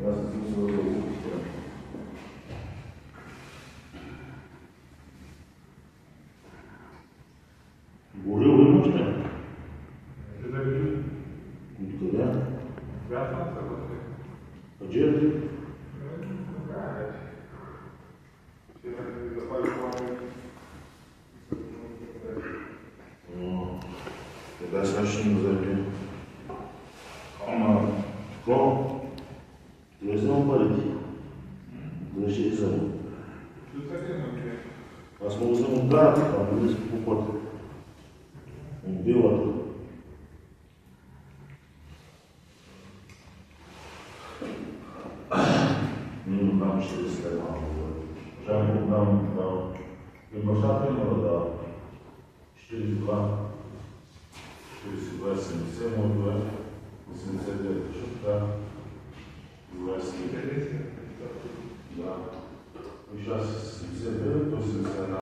Аз съм смисъл да го горил имаш ли? Къде? А че? Тогава сега ще ни вземе. Ама, какво? Не вземам парите. Да ще ги вземам. Аз мога да вземам от гарата, а не си по пътя. От билата. Не знам, ще ли след малко. Уважаеми го знам, и бащата има да дава 42, 42, 70, моето е 89, защото така 20. Да. И ще аз 79, то 71.